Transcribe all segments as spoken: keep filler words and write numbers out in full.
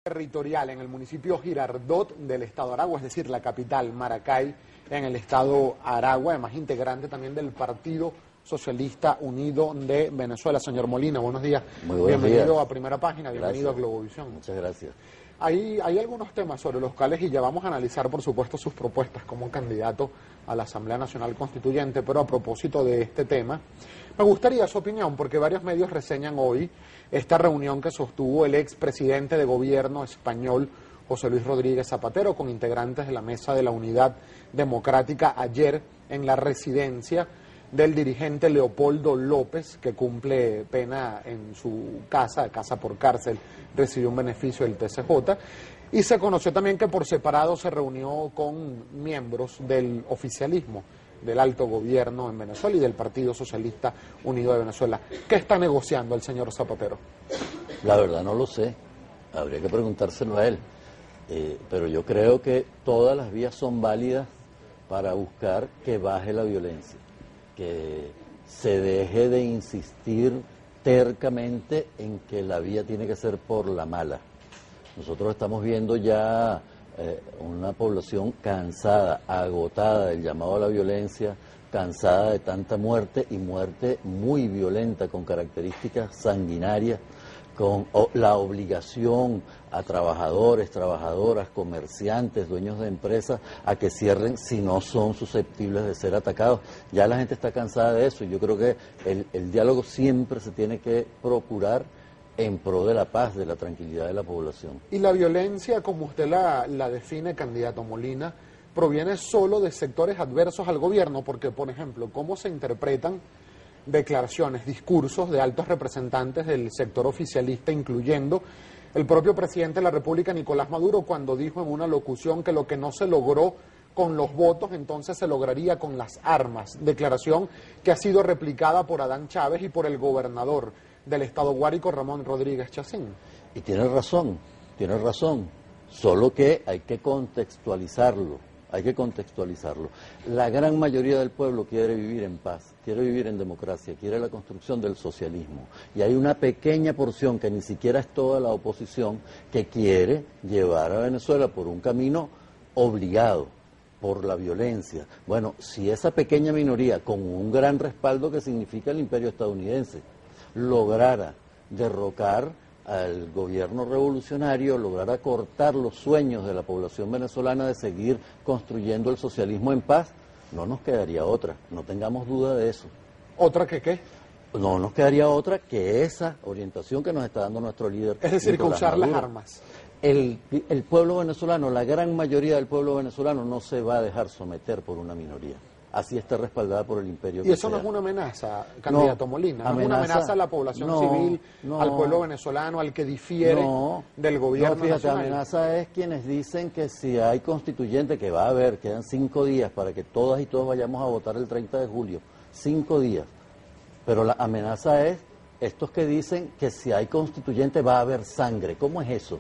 Territorial en el municipio Girardot del estado Aragua, es decir, la capital, Maracay, en el estado Aragua, además integrante también del Partido Socialista Unido de Venezuela. Señor Molina, buenos días. Muy buenos bienvenido días. a Primera Página, bienvenido Gracias. a Globovisión. Muchas gracias. Hay, hay algunos temas sobre los cuales, y ya vamos a analizar, por supuesto, sus propuestas como candidato a la Asamblea Nacional Constituyente, pero a propósito de este tema, me gustaría su opinión, porque varios medios reseñan hoy esta reunión que sostuvo el expresidente de gobierno español, José Luis Rodríguez Zapatero, con integrantes de la Mesa de la Unidad Democrática ayer en la residencia del dirigente Leopoldo López, que cumple pena en su casa, casa por cárcel, recibió un beneficio del T C J, y se conoció también que por separado se reunió con miembros del oficialismo, del alto gobierno en Venezuela y del Partido Socialista Unido de Venezuela. ¿Qué está negociando el señor Zapatero? La verdad no lo sé, habría que preguntárselo a él, eh, pero yo creo que todas las vías son válidas para buscar que baje la violencia, que se deje de insistir tercamente en que la vía tiene que ser por la mala. Nosotros estamos viendo ya eh, una población cansada, agotada del llamado a la violencia, cansada de tanta muerte y muerte muy violenta con características sanguinarias, con o, la obligación a trabajadores, trabajadoras, comerciantes, dueños de empresas a que cierren si no son susceptibles de ser atacados. Ya la gente está cansada de eso y yo creo que el, el diálogo siempre se tiene que procurar en pro de la paz, de la tranquilidad de la población. Y la violencia, como usted la, la define, candidato Molina, proviene solo de sectores adversos al gobierno, porque, por ejemplo, ¿cómo se interpretan declaraciones, discursos de altos representantes del sector oficialista, incluyendo el propio presidente de la República, Nicolás Maduro, cuando dijo en una locución que lo que no se logró con los votos, entonces se lograría con las armas? Declaración que ha sido replicada por Adán Chávez y por el gobernador del estado Guárico, Ramón Rodríguez Chacín. Y tiene razón, tiene razón, solo que hay que contextualizarlo, hay que contextualizarlo. La gran mayoría del pueblo quiere vivir en paz, quiere vivir en democracia, quiere la construcción del socialismo. Y hay una pequeña porción, que ni siquiera es toda la oposición, que quiere llevar a Venezuela por un camino obligado, por la violencia. Bueno, si esa pequeña minoría, con un gran respaldo que significa el imperio estadounidense, lograra derrocar al gobierno revolucionario, lograra cortar los sueños de la población venezolana de seguir construyendo el socialismo en paz, no nos quedaría otra, no tengamos duda de eso. ¿Otra que qué? No nos quedaría otra que esa orientación que nos está dando nuestro líder. Es decir, que usar Maduro. las armas. El, el pueblo venezolano, la gran mayoría del pueblo venezolano no se va a dejar someter por una minoría. Así está respaldada por el imperio. ¿Y eso no es una amenaza, candidato no, Molina? ¿No amenaza, es una amenaza a la población no, civil, no, al pueblo venezolano, al que difiere no, del gobierno no, fíjate, nacional? Amenaza es quienes dicen que si hay constituyente, que va a haber, quedan cinco días para que todas y todos vayamos a votar el treinta de julio, cinco días. Pero la amenaza es estos que dicen que si hay constituyente va a haber sangre. ¿Cómo es eso?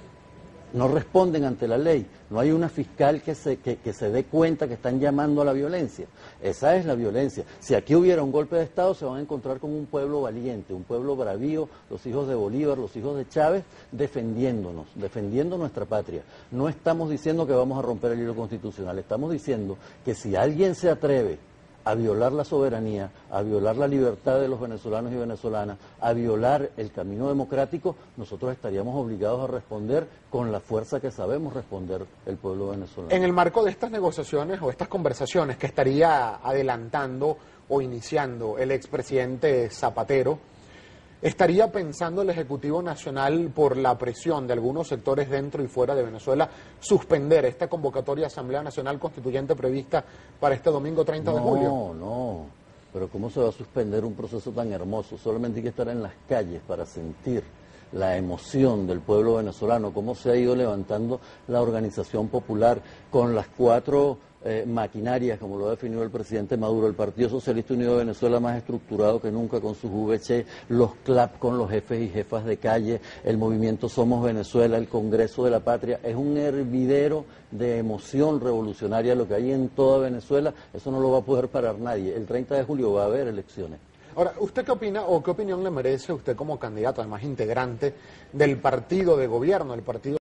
No responden ante la ley, no hay una fiscal que se, que, que se dé cuenta que están llamando a la violencia. Esa es la violencia. Si aquí hubiera un golpe de Estado, se van a encontrar con un pueblo valiente, un pueblo bravío, los hijos de Bolívar, los hijos de Chávez, defendiéndonos, defendiendo nuestra patria. No estamos diciendo que vamos a romper el hilo constitucional, estamos diciendo que si alguien se atreve a violar la soberanía, a violar la libertad de los venezolanos y venezolanas, a violar el camino democrático, nosotros estaríamos obligados a responder con la fuerza que sabemos responder el pueblo venezolano. En el marco de estas negociaciones o estas conversaciones que estaría adelantando o iniciando el expresidente Zapatero, ¿estaría pensando el Ejecutivo Nacional, por la presión de algunos sectores dentro y fuera de Venezuela, suspender esta convocatoria de Asamblea Nacional Constituyente prevista para este domingo treinta de julio? No, no, pero ¿cómo se va a suspender un proceso tan hermoso? Solamente hay que estar en las calles para sentir la emoción del pueblo venezolano, cómo se ha ido levantando la organización popular con las cuatro eh, maquinarias, como lo ha definido el presidente Maduro, el Partido Socialista Unido de Venezuela más estructurado que nunca con sus V C, los C L A P con los jefes y jefas de calle, el movimiento Somos Venezuela, el Congreso de la Patria. Es un hervidero de emoción revolucionaria lo que hay en toda Venezuela. Eso no lo va a poder parar nadie. El treinta de julio va a haber elecciones. Ahora, ¿usted qué opina o qué opinión le merece usted como candidato, además integrante del partido de gobierno, el partido